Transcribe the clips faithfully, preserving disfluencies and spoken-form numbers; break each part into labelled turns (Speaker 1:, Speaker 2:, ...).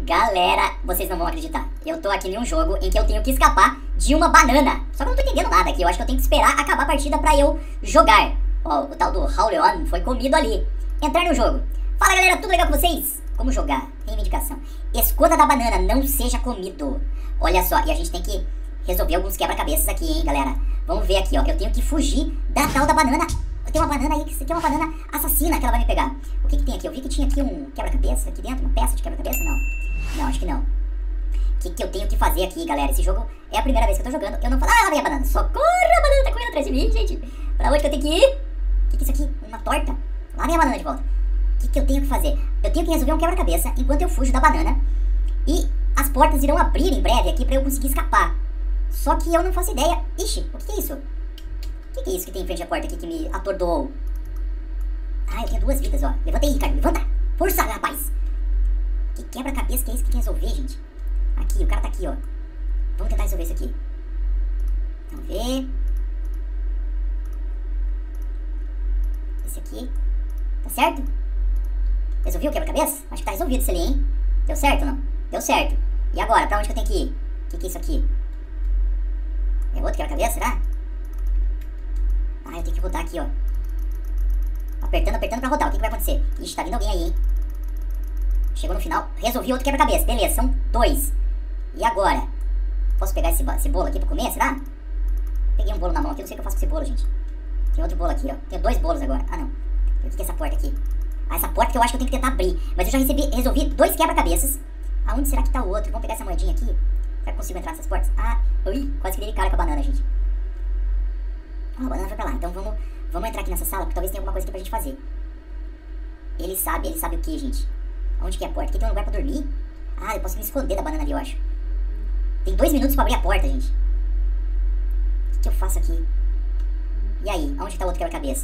Speaker 1: Galera, vocês não vão acreditar. Eu tô aqui em um jogo em que eu tenho que escapar de uma banana. Só que eu não tô entendendo nada aqui. Eu acho que eu tenho que esperar acabar a partida pra eu jogar. Ó, o tal do Hauleon foi comido ali. Entrar no jogo. Fala, galera, tudo legal com vocês? Como jogar? Reivindicação. Escuda da banana, não seja comido. Olha só, e a gente tem que resolver alguns quebra-cabeças aqui, hein, galera. Vamos ver aqui, ó. Eu tenho que fugir da tal da banana. Tem uma banana aí, que tem uma banana assassina que ela vai me pegar. O que que tem aqui? Eu vi que tinha aqui um quebra-cabeça aqui dentro, uma peça de quebra-cabeça, não. Não, acho que não. O que que eu tenho que fazer aqui, galera? Esse jogo é a primeira vez que eu tô jogando. Eu não falo, ah, lá vem a banana. Socorro, a banana tá correndo atrás de mim, gente. Pra onde que eu tenho que ir? O que que é isso aqui? Uma torta? Lá vem a banana de volta. O que que eu tenho que fazer? Eu tenho que resolver um quebra-cabeça enquanto eu fujo da banana. E as portas irão abrir em breve aqui pra eu conseguir escapar. Só que eu não faço ideia. Ixi, o que que é isso? O que que é isso que tem em frente à porta aqui que me atordoou? Ah, eu tenho duas vidas, ó. Levanta aí, Ricardo, levanta. Força, rapaz. Que quebra-cabeça que é isso que tem que resolver, gente? Aqui, o cara tá aqui, ó. Vamos tentar resolver isso aqui. Vamos ver. Esse aqui. Tá certo? Resolvi o quebra-cabeça? Acho que tá resolvido esse ali, hein? Deu certo ou não? Deu certo. E agora, pra onde que eu tenho que ir? O que que é isso aqui? É outro quebra-cabeça, será? Ah, eu tenho que rodar aqui, ó. Apertando, apertando pra rodar. O que que vai acontecer? Ixi, tá vindo alguém aí, hein? Chegou no final. Resolvi outro quebra-cabeça. Beleza, são dois. E agora? Posso pegar esse, esse bolo aqui pra comer, será? Peguei um bolo na mão aqui. Não sei o que eu faço com esse bolo, gente. Tem outro bolo aqui, ó. Tenho dois bolos agora. Ah, não. O que que é essa porta aqui? Ah, essa porta que eu acho que eu tenho que tentar abrir. Mas eu já recebi, resolvi dois quebra-cabeças. Aonde será que tá o outro? Vamos pegar essa moedinha aqui. Será que eu consigo entrar nessas portas? Ah, ui, quase que dei de cara com a banana, gente. Ah, a banana foi pra lá. Então vamos, vamos entrar aqui nessa sala, porque talvez tenha alguma coisa aqui pra gente fazer. Ele sabe, ele sabe o que, gente? Onde que é a porta? Aqui tem um lugar pra dormir? Ah, eu posso me esconder da banana ali, eu acho. Tem dois minutos pra abrir a porta, gente. O que que eu faço aqui? E aí? Onde tá o outro quebra-cabeça?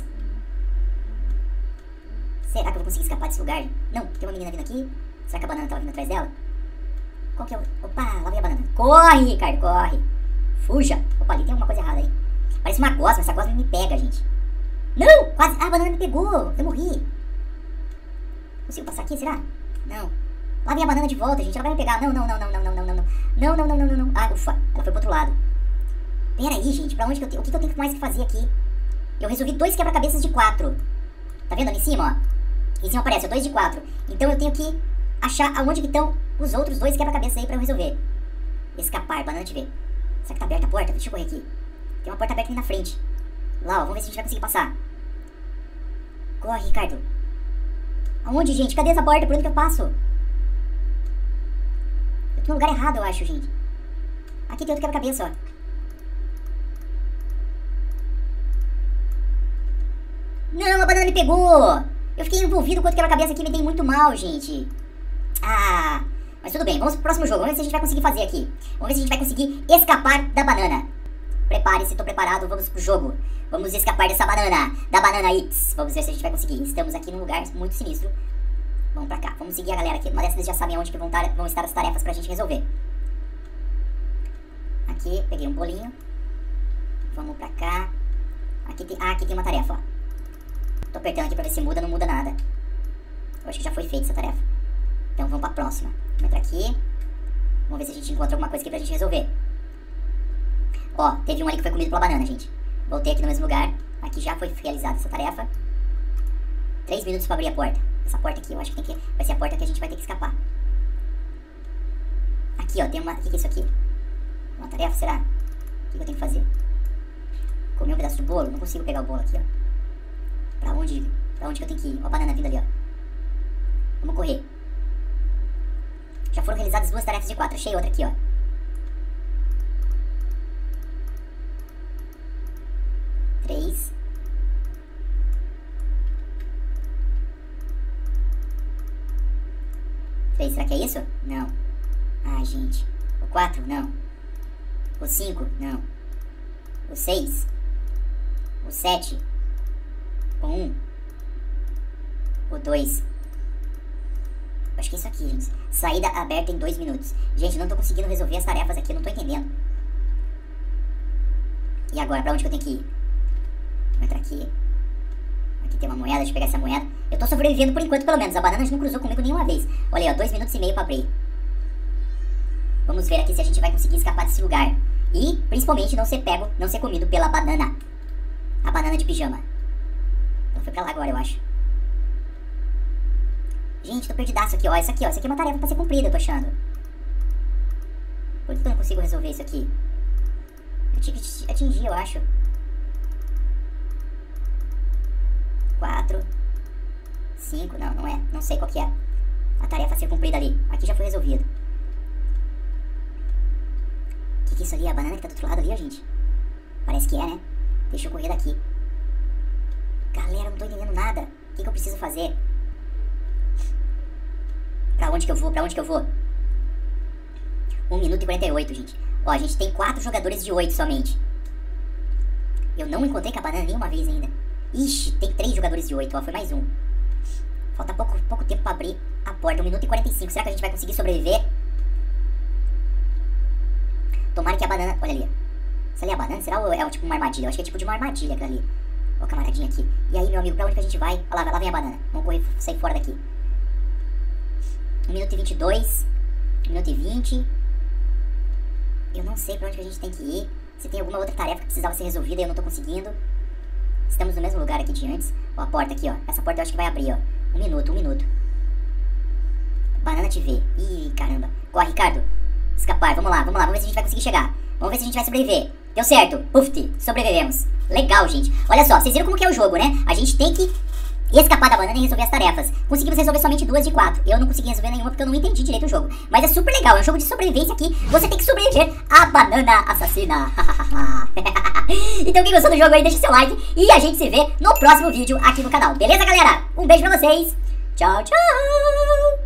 Speaker 1: Será que eu vou conseguir escapar desse lugar? Não, tem uma menina vindo aqui. Será que a banana tava vindo atrás dela? Qual que é o... Opa, lá vem a banana. Corre, Ricardo, corre. Fuja. Opa, ali tem alguma coisa errada aí. Parece uma gosma, essa gosma me pega, gente. Não, quase... Ah, a banana me pegou. Eu morri. Consigo passar aqui, será? Não. Lá vem a banana de volta, gente. Ela vai me pegar. Não, não, não, não, não, não, não, não, não. Não, não, não, não, não, não. Ah, ufa. Ela foi pro outro lado. Pera aí, gente. Pra onde que eu tenho... O que que eu tenho mais que fazer aqui? Eu resolvi dois quebra-cabeças de quatro. Tá vendo ali em cima, ó? Em cima aparece, ó, dois de quatro. Então eu tenho que achar aonde que estão os outros dois quebra-cabeças aí pra eu resolver. Escapar, banana de ver. Será que tá aberta a porta? Deixa eu correr aqui. Tem uma porta aberta ali na frente. Lá, ó. Vamos ver se a gente vai conseguir passar. Corre, Ricardo. Aonde, gente? Cadê essa porta? Por onde que eu passo? Eu tô no lugar errado, eu acho, gente. Aqui tem outro quebra-cabeça, ó. Não, a banana me pegou! Eu fiquei envolvido com outro quebra-cabeça aqui e me dei muito mal, gente. Ah, mas tudo bem. Vamos pro próximo jogo. Vamos ver se a gente vai conseguir fazer aqui. Vamos ver se a gente vai conseguir escapar da banana. Prepare-se, tô preparado. Vamos pro jogo. Vamos escapar dessa banana. Da banana X. Vamos ver se a gente vai conseguir. Estamos aqui num lugar muito sinistro. Vamos pra cá. Vamos seguir a galera aqui. Uma dessas já sabem aonde que vão, tar, vão estar as tarefas pra gente resolver. Aqui, peguei um bolinho. Vamos pra cá. Aqui tem, ah, aqui tem uma tarefa, ó. Tô apertando aqui pra ver se muda, não muda nada. Eu acho que já foi feita essa tarefa. Então vamos pra próxima. Vamos entrar aqui. Vamos ver se a gente encontra alguma coisa aqui pra gente resolver. Ó, teve um ali que foi comido pela banana, gente. Voltei aqui no mesmo lugar. Aqui já foi realizada essa tarefa. Três minutos pra abrir a porta. Essa porta aqui eu acho que, tem que vai ser a porta que a gente vai ter que escapar. Aqui, ó, tem uma... O que que é isso aqui? Uma tarefa, será? O que que eu tenho que fazer? Comer um pedaço de bolo? Não consigo pegar o bolo aqui, ó. Pra onde, pra onde que eu tenho que ir? Ó a banana vindo ali, ó. Vamos correr. Já foram realizadas duas tarefas de quatro. Achei outra aqui, ó. Três. Três, será que é isso? Não. Ai, gente. O quatro? Não. O cinco? Não. O seis? O sete? O um. O dois. Acho que é isso aqui, gente. Saída aberta em dois minutos. Gente, não tô conseguindo resolver as tarefas aqui. Eu não tô entendendo. E agora? Pra onde que eu tenho que ir? Vou entrar aqui. Aqui tem uma moeda. Deixa eu pegar essa moeda. Eu tô sobrevivendo por enquanto, pelo menos. A banana não cruzou comigo nenhuma vez. Olha aí, ó. Dois minutos e meio pra abrir. Vamos ver aqui se a gente vai conseguir escapar desse lugar. E, principalmente, não ser pego, não ser comido pela banana. A banana de pijama. Ela foi pra lá agora, eu acho. Gente, tô perdidaço aqui, ó. Isso aqui, ó. Isso aqui é uma tarefa pra ser cumprida, eu tô achando. Por que eu não consigo resolver isso aqui? Eu tinha que atingir, eu acho. Quatro. Cinco. Não, não é. Não sei qual que é a tarefa a ser cumprida ali. Aqui já foi resolvido. O que que é isso ali? A banana que tá do outro lado ali, ó, gente? Parece que é, né? Deixa eu correr daqui. Galera, eu não tô entendendo nada. O que que eu preciso fazer? Pra onde que eu vou? Pra onde que eu vou? um minuto e quarenta e oito, gente. Ó, a gente tem quatro jogadores de oito somente. Eu não encontrei com a banana nenhuma vez ainda. Ixi, tem três jogadores de oito, ó. Foi mais um. Falta pouco, pouco tempo pra abrir a porta. um minuto e quarenta e cinco. Será que a gente vai conseguir sobreviver? Tomara que a banana... Olha ali. Isso ali é a banana? Será ou é tipo uma armadilha? Eu acho que é tipo de uma armadilha aquilo ali. Ó, camaradinha aqui. E aí, meu amigo, pra onde que a gente vai? Olha lá, lá vem a banana. Vamos correr, sair fora daqui. um minuto e vinte e dois. um minuto e vinte. Eu não sei pra onde que a gente tem que ir. Se tem alguma outra tarefa que precisava ser resolvida e eu não tô conseguindo. Estamos no mesmo lugar aqui de antes. Ó, a porta aqui, ó. Essa porta eu acho que vai abrir, ó. Um minuto, um minuto. Banana te vê. Ih, caramba. Corre, Ricardo. Escapar, vamos lá, vamos lá. Vamos ver se a gente vai conseguir chegar. Vamos ver se a gente vai sobreviver. Deu certo. Pufti, sobrevivemos. Legal, gente. Olha só, vocês viram como que é o jogo, né? A gente tem que escapar da banana e resolver as tarefas. Conseguimos resolver somente duas de quatro. Eu não consegui resolver nenhuma porque eu não entendi direito o jogo. Mas é super legal, é um jogo de sobrevivência aqui. Você tem que sobreviver à banana assassina. Então quem gostou do jogo aí, deixa seu like. E a gente se vê no próximo vídeo aqui no canal. Beleza, galera? Um beijo pra vocês. Tchau, tchau.